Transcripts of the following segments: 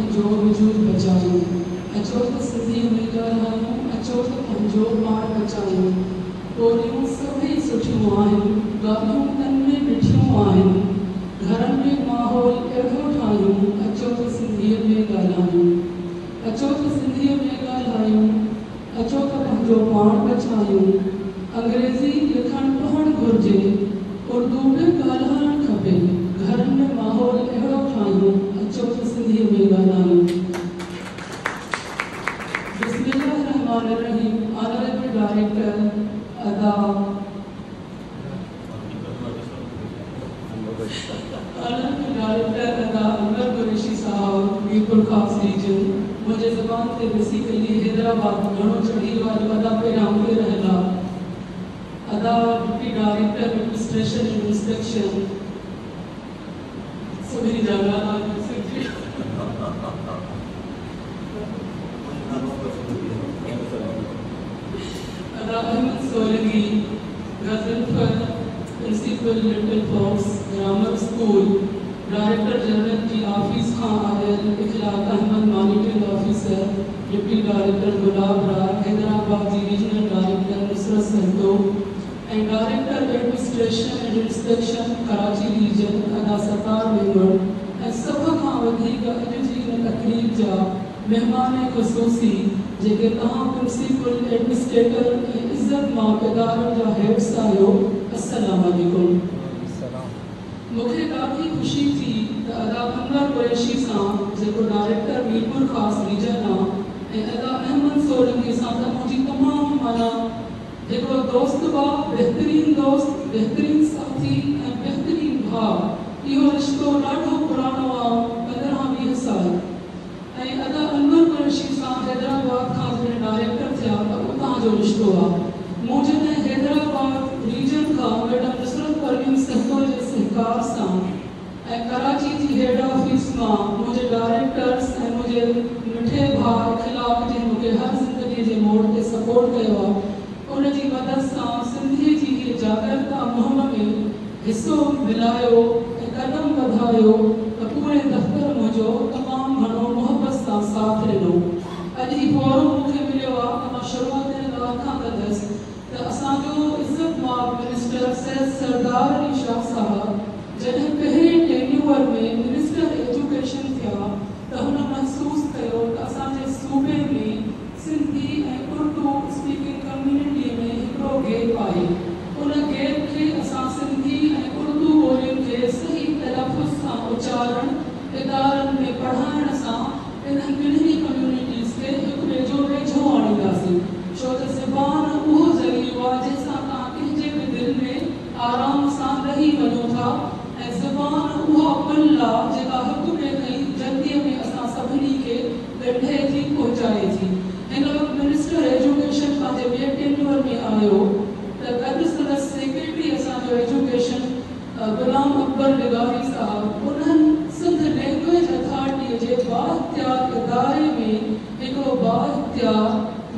पंहिंजो वजूद बचायूं, अचो त सिंधीअ में ॻाल्हायूं, अचो त पंहिंजो पाण बचायूं। ॿोलियूं सभई सुठियूं आहिनि, ॻाल्हियूं तन में मिठियूं आहिनि, घरनि में माहौल अहिड़ो ठाहियूं, अचो त सिंधीअ में ॻाल्हायूं, अचो त सिंधीअ में ॻाल्हायूं, अचो त पंहिंजो पाण बचायूं। अंग्रेज़ी लिखणु पढ़णु घुरिजे, उर्दू बि ॻाल्हाइणु खपे, घरनि में माहौल अहिड़ो ठाहियूं, अचो त सिंधीअ में ॻाल्हायूं। बिस्मिल्लाहिर्रहमानिर्रहीम। ऑनरेबल डायरेक्टर अदा अनवर कुरैशी साहब, मीरपुर खास रीजन, मुझे ज़बान ते बेसिकली हैदराबाद घणो चढ़ी वारो अदा पहिरियां उते रहला। अदा deputy director administration and inspection सभी जगह अदा Ahmed Solanki, Ghazanfar principal Little Fox Grammar School, director general की ऑफिस खां आयल Ikhlaq Ahmed, monitoring officer deputy director Gulab Rai, Hyderabad जी regional director Nusrat Santo and director administration and inspection Karachi region अदा सतार मेंबर ऐं सभ खां वधीक अॼु जी इन तकरीब जा मेहमान ख़ुसूसी जेके तव्हां प्रिंसिपल एडमिनिस्ट्रेटर ऐं इज़त मां इदारनि जा हेड्स आहियो, अस्सलाम वालेकुम। मूंखे ॾाढी ख़ुशी थी त अदा अनवर कुरैशी सां जेको डायरेक्टर मीरपुर खास रीजन आहे ऐं अदा अहमद सोलंकी सां त मुंहिंजी तमामु माना हिकिड़ो दोस्त बा, बहितरीन दोस्त, बहितरीन साथी ऐं बहितरीन भाउ, इहो रिश्तो ॾाढो पुराणो आहे, 15-20 साल। ऐं अदा अनवर कुरैशी सां हैदराबाद खां जॾहिं डायरेक्टर थिया त उतां जो रिश्तो आहे। मूं जॾहिं हैदराबाद रीजन खां मैडम नुसरत परवीन संतो जे सहकार सां ऐं कराची जी हेड ऑफिस मां मुंहिंजे डायरेक्टर्स ऐं मुंहिंजे मिठे भाउ इखलाक जे मूंखे हर ज़िंदगी जे मोड़ ते सपोर्ट कयो आहे, उन जी मदद सां सिंधीअ जी हीअ जागरता मुहिम में हिसो मिलायो ऐं कदम वधायो त पूरे दफ़्तर मुंहिंजो तमामु घणो मुहबत सां साथ ॾिनो। अॼु ही फोरम मूंखे मिलियो आहे त मां शुरूआत में ॻाल्हि खां कंदसि त असांजो इज़त माब मिनिस्टर सैयद सरदार अली शाह साहब जॾहिं पहिरें टेन्यूअर में मिनिस्टर एजुकेशन थिया त हुन महसूसु कयो त असांजे सूबे में सिंधी ऐं उर्दू स्पीकिंग कम्युनिटी में हिकिड़ो गैप आहे। उन गैप खे असां सिंधी ऐं उर्दू ॿोलियुनि खे सही तलफ़ुज़ सां उचारण, इदारनि में पढ़ाइण सां इन्हनि ॿिन्ही कम्युनिटीज़ खे हिक ॿिए जो वेझो आणींदासीं, छो त ज़बान उहो ज़रियो आहे जंहिंसां तव्हां कंहिंजे बि दिलि में आराम सां रही वञो था ऐं ज़बान उहा पुल आहे जेका हिक ॿिए खे जल्दीअ में असां सभिनी खे ॻंढे थी पहुचाए थी। हिन वक़्तु मिनिस्टर एजुकेशन पंहिंजे ॿिए टेन्यूअर में आयो त गॾु संदसि सेक्रेटरी असांजो एजुकेशन गुलाम अकबर लिगारी साहब उन्हनि सिंध लैंग्वेज अथॉरिटीअ जे बाइख्तियार इदारे में हिकिड़ो बाइख्तियार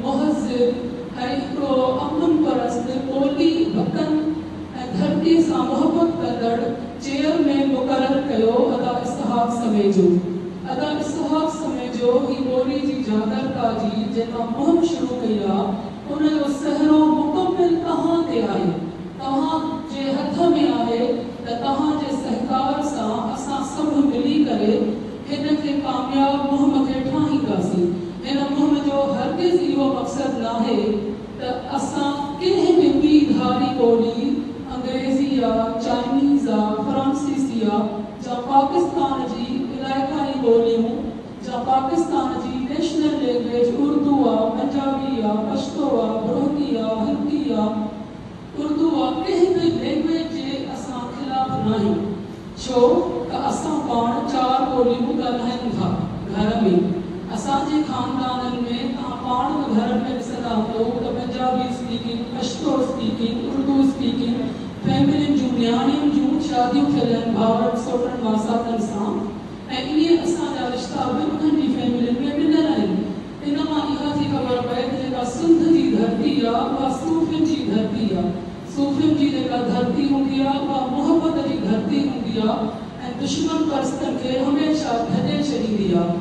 मुहज़िब ऐं हिकिड़ो अमन परस्त ॿोली वतन ऐं धरती सां मुहबत कंदड़ चेयरमैन मुक़ररु कयो अदा इसहाक़ समेजो। अदा इसहाक़ समेजो ही ॿोली जी जागरता जी जेका मुहिम शुरू कई आहे उन जो सहरो मुकमिल तव्हां ते आहे, तव्हां जे हथ में आहे त तव्हां जे सहकार सां असां सभु मिली करे हिन खे कामयाब मुहिम खे ठाहींदासीं। हिन मुहिम जो हरगिज़ इहो मक़सदु नाहे त असां कंहिं बि ॿी धारी ॿोली अंग्रेज़ी आहे, चाइनीज़ आहे, फ्रांसीसी आहे, या पाकिस्तान जी इलाइक़ाई ॿोलियूं, या पाकिस्तान जी नेशनल लैंग्वेज उर्दू आहे, पंजाबी आहे, पश्तो आहे, बरोती आहे, हिंदी आहे, उर्दू आहे, कंहिं बि लैंग्वेज जे असां ख़िलाफ़ न आहियूं, छो त असां पाण 4 ॿोलियूं ॻाल्हायूं था घर में। असांजे ख़ानदाननि में तव्हां पाण बि घर में ॾिसंदा हूंदो त Punjabi speaking, Pashto speaking, Urdu speaking, फैमिलियुनि जूं नियाणियुनि जूं शादियूं थियल आहिनि भाउरनि सोटनि मासातनि सां ऐं इहे असांजा रिश्ता बि उन्हनि जी फैमिलियुनि में ॾिनल आहिनि। इन मां इहा थी ख़बर पए त जेका सिंध जी धरती आहे उहा सूफ़ियुनि जी धरती आहे। सूफ़ियुनि जी जेका धरती हूंदी आहे उहा मुहबत जी धरती हूंदी आहे ऐं दुश्मन परस्तनि खे हमेशह भॼे छॾींदी आहे।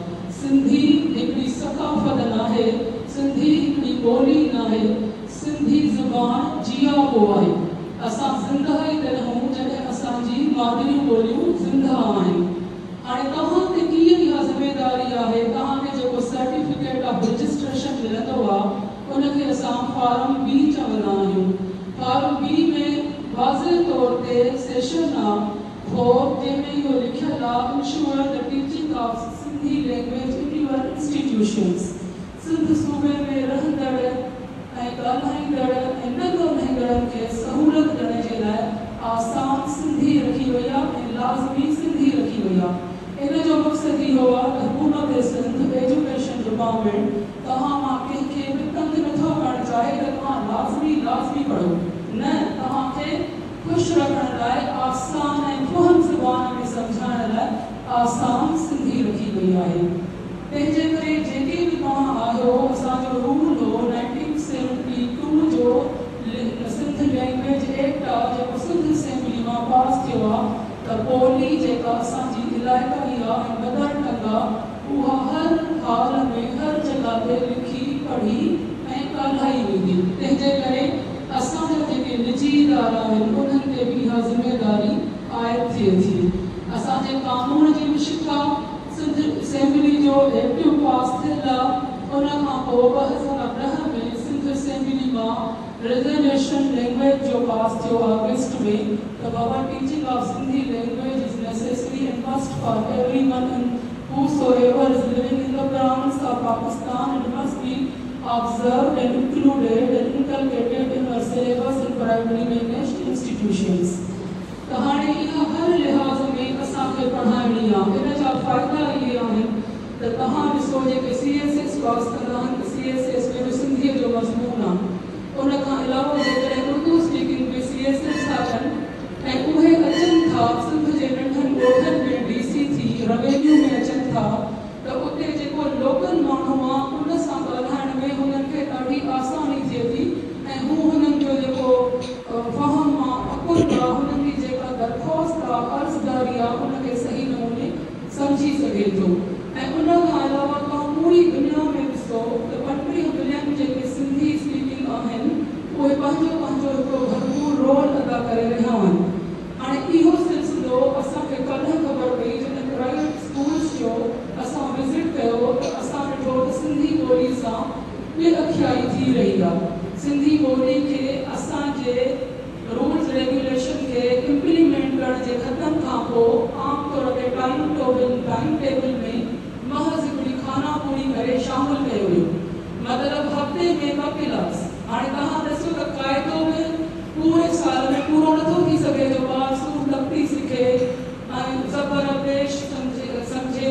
सिंधी हिकिड़ी सकाफ़त नाहे, सिंधी हिकिड़ी ॿोली नाहे, सिंधी ज़ुबान जियाबो आहे। असां ज़िंदा ई रहूं जॾहिं असांजी मादरी ॿोलियूं ज़िंदा आहिनि। हाणे तव्हां ते कीअं इहा ज़िमेदारी आहे, तव्हांखे जेको सर्टिफिकेट ऑफ रजिस्ट्रेशन मिलंदो आहे उनखे असां फॉर्म बी चवंदा आहियूं। फॉर्म बी में वाज़े तौर ते सेशन आहे जंहिंमें इहो लिखियलु आहे, ensure the teaching of Sindhi language in your institutions. Sindh सूबे में रहंदड़ ऐं ॻाल्हाईंदड़ ऐं न ॻाल्हाईंदड़नि खे सहूलियत ॾियण जे लाइ आसान सिंधी रखी वई आहे ऐं लाज़मी सिंधी रखी वई आहे। इन जो मक़सदु इहो आहे त हुकूमत सिंध एजुकेशन डिपार्टमेंट तव्हां मां कंहिंखे बि तंग नथो करणु चाहे त तव्हां लाज़मी पढ़ो, न तव्हांखे ख़ुशि रखण लाइ आसान ऐं फ़हम ज़ुबान में सम्झाइण लाइ आसान सिंधी रखी वई आहे। तंहिंजे करे जेके बि तव्हां आहियो, असांजो रूल हो 1972 जो सिंध लैंग्वेज एक्ट आहे जेको सिंध असेंबली मां पास थियो आहे, त ॿोली जेका असांजी इलाइक़ाई आहे ऐं मदर टंग आहे उहा हर हाल में हर जॻह ते लिखी पढ़ी ऐं ॻाल्हाई वेंदी। तंहिंजे करे असांजा जेके निजी इदारा आहिनि उन्हनि ते बि इहा ज़िमेदारी आयत थिए थी। असांजे कानून जी बि शिक्षा सिंध असेंबली जो एक्ट पास थियल आहे। उन खां पोइ 2010 में सिंध असेंबली मां रिजर्वेशन लैंग्वेज जो पास थियो अगस्त में, त बाबा teaching of Sindhi language is necessary and must for everyone whosoever is living in the province of Pakistan and must be observed and included and inculcated in our syllabus in primary managed institutions। त हाणे इहा हर लिहाज़ में असांखे पढ़ाइणी आहे। इन जा फ़ाइदा इहे आहिनि त तव्हां ॾिसो जेके CSS पास कंदा आहिनि, CSS में बि सिंधीअ जो मज़मून आहे। उन खां अलावा जेकॾहिं उर्दू स्पीकिंग में CSS था कनि ऐं उहे अचनि था सिंध जे नंढनि ॻोठनि में DC थी रेवेन्यू में अचनि था, त उते जेको लोकल माण्हू आहे उन सां ॻाल्हाइण में हुननि खे ॾाढी आसानी थिए थी ऐं हू हुननि जो जेको फ़हम आहे, अकुल आहे, हुननि जी जेका दरख़्वास्त आहे, अर्ज़दारी आहे, उनखे सही नमूने सम्झी सघे थो। ऐं उन खां अलावा तव्हां पूरी दुनिया में ॾिसो त 35 मिलियन जेके सिंधी स्पीकिंग आहिनि उहे पंहिंजो हिकिड़ो भरपूर रोल अदा करे रहिया आहिनि। हाणे इहो सिलसिलो असांखे कल्ह ख़बर पई जॾहिं प्राइवेट स्कूल्स जो असां विज़िट कयो त असां ॾिठो त सिंधी ॿोली सां ॿेअखियाई थी रही आहे। सिंधी ॿोली खे असांजे रूल्स रेगुलेशन खे इम्प्लीमेंट करण जे ख़तम खां पोइ आमतौर ते टाइम टेबल में महज़ हिकिड़ी खाना पूरी करे शामिलु कयो वियो, मतिलबु हफ़्ते में 2 क्लास। हाणे तव्हां ॾिसो त क़ाइदो में पूरे साल में पूरो नथो थी सघे जो ॿार सूर तख्ती सिखे ऐं ज़बर पेश सम्झे,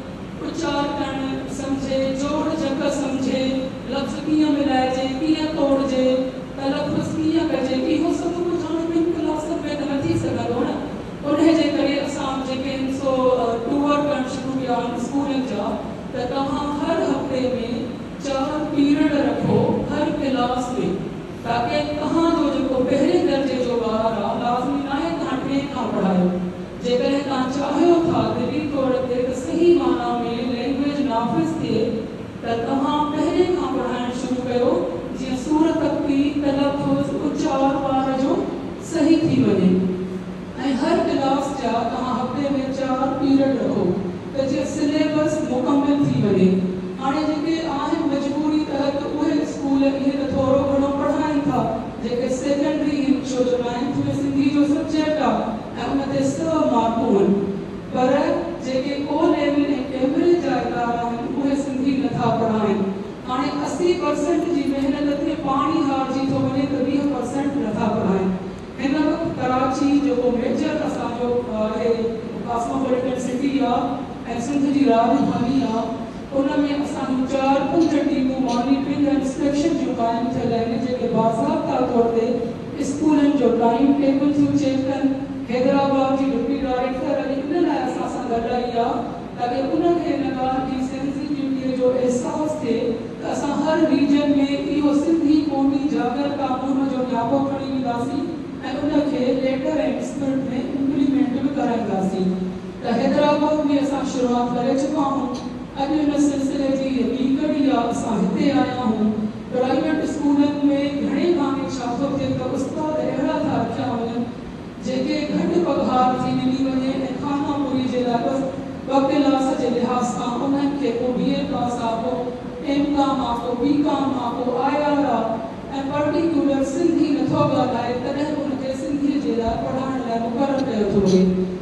उचार करणु सम्झे, जोड़ जक सम्झे, लफ़्ज़ कीअं मिलाइजे, कीअं तोड़जे, तलफ़ुज़ कीअं कजे, इहो सभु कुझु हाणे 2 क्लासनि में त न थी सघंदो न। उनजे करे असां जेके टूर करणु शुरू कया आहिनि स्कूलनि जा, त तव्हां हर हफ़्ते में 4 पीरियड रखो हर क्लास में, ताकि तव्हांजो जेको पहिरें दर्जे जो ॿार आहे लाज़मी नाहे तव्हां 2 खां पढ़ायो। जेकॾहिं तव्हां चाहियो था दिली तौर ते त सही माना में लैंग्वेज नाफ़िज़ थिए त तव्हां पहिरें खां पढ़ाइणु शुरू कयो, जीअं सूर तख्ती, तलफ़ुज़, उचार ॿार जो सही थी वञे। ऐं हर क्लास जा तव्हां हफ़्ते में 4 पीरियड रखो त जीअं सिलेबस मुकमिल थी वञे। हाणे जेके आहिनि मजबूरी तहत उहे स्कूल इहे त थोरो घणो पढ़ाइनि था, जेके सेकेंडरी छो जो 9th में सिंधी जो सब्जेक्ट आहे ऐं उन ते 100 मार्कूं आहिनि, पर जेके O लेवल ऐं कैम्ब्रिज जा इदारा आहिनि उहे सिंधी नथा पढ़ाइनि। हाणे 80% जी महिनत ते पाणी हारजी थो वञे त 20% नथा पढ़ाइनि। हिन वक़्तु कराची जेको मेजर असांजो आहे कॉस्मोपॉलिटन सिटी आहे ऐं सिंध जी राजधानी आहे, उन में असांजूं 4-5 टीमूं मॉनिटरिंग ऐं इंस्पेक्शन जूं क़ाइमु थियल आहिनि, जेके बाज़ाब्ता तौर ते स्कूलनि जो टाइम टेबल थियूं चेक कनि। हैदराबाद जी डिप्टी डायरेक्टर अॼु इन लाइ असां सां गॾु आई आहे ताकि उनखे इन ॻाल्हि जी सेंसिटिविटीअ जो अहसासु थिए त असां हर रीजन में इहो सिंधी क़ौमी जागर कानून जो न्यापो खणी वेंदासीं ऐं उनखे लेटर ऐं स्पिरिट में इम्प्लीमेंट बि कराईंदासीं। त हैदराबाद में असां शुरूआति करे चुका आहियूं। अॼु हिन सिलसिले जी ॿी कड़ी आहे। असां हिते आया आहियूं। प्राइवेट स्कूलनि में घणे भाङे छा थो थिए त उस्ताद अहिड़ा था रखिया वञनि जेके घटि पघार जी मिली वञे ऐं खानापुरी जे लाइ बसि ॿ क्लास जे लिहाज़ सां उन्हनि खे को BA पास आहे, को M.Com आहे, को B.Com आहे, को IR आहे ऐं पर्टिकुलर सिंधी नथो ॻाल्हाए तॾहिं उनखे सिंधीअ जे लाइ पढ़ाइण लाइ मुक़ररु कयो थो वञे।